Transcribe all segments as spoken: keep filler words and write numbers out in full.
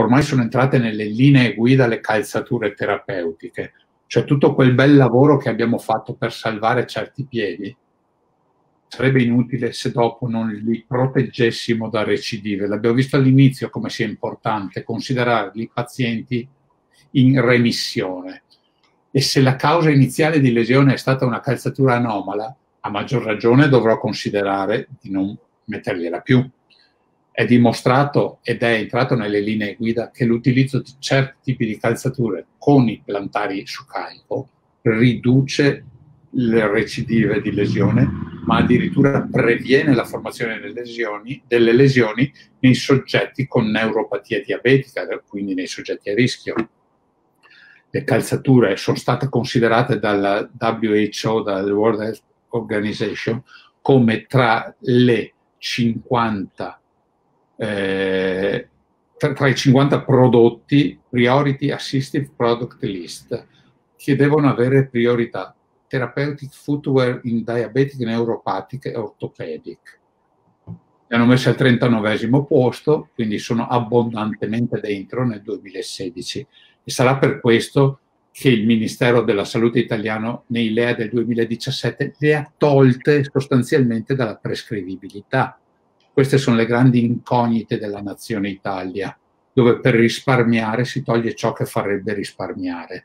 ormai sono entrate nelle linee guida le calzature terapeutiche, cioè tutto quel bel lavoro che abbiamo fatto per salvare certi piedi sarebbe inutile se dopo non li proteggessimo da recidive. L'abbiamo visto all'inizio come sia importante considerarli pazienti in remissione, e se la causa iniziale di lesione è stata una calzatura anomala, a maggior ragione dovrò considerare di non mettergliela più. È dimostrato ed è entrato nelle linee guida che l'utilizzo di certi tipi di calzature con i plantari su carico riduce le recidive di lesione, ma addirittura previene la formazione delle lesioni, delle lesioni nei soggetti con neuropatia diabetica, quindi nei soggetti a rischio. Le calzature sono state considerate dalla W H O, dalla World Health Organization, come tra le cinquanta eh, tra, tra i cinquanta prodotti Priority Assistive Product List che devono avere priorità: Therapeutic Footwear in Diabetic Neuropathic e Orthopedic. Li hanno messi al trentanovesimo posto, quindi sono abbondantemente dentro nel duemilasedici, e sarà per questo che il Ministero della Salute italiano nei L E A del duemiladiciassette le ha tolte sostanzialmente dalla prescrivibilità. Queste sono le grandi incognite della nazione Italia, dove per risparmiare si toglie ciò che farebbe risparmiare.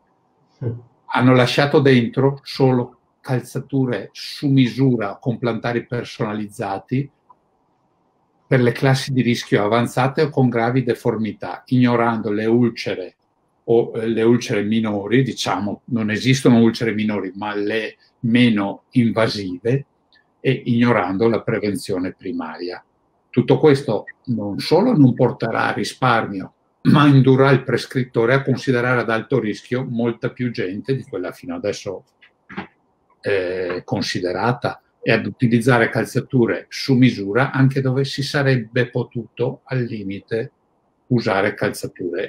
Hanno lasciato dentro solo calzature su misura con plantari personalizzati per le classi di rischio avanzate o con gravi deformità, ignorando le ulcere o eh, le ulcere minori, diciamo, non esistono ulcere minori, ma le meno invasive, e ignorando la prevenzione primaria. Tutto questo non solo non porterà a risparmio, ma indurrà il prescrittore a considerare ad alto rischio molta più gente di quella fino adesso eh, considerata, e ad utilizzare calzature su misura anche dove si sarebbe potuto al limite usare calzature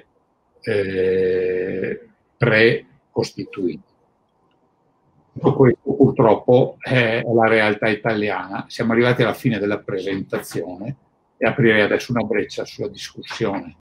eh, pre-costituite. Tutto questo purtroppo è la realtà italiana. Siamo arrivati alla fine della presentazione e aprirei adesso una breccia sulla discussione.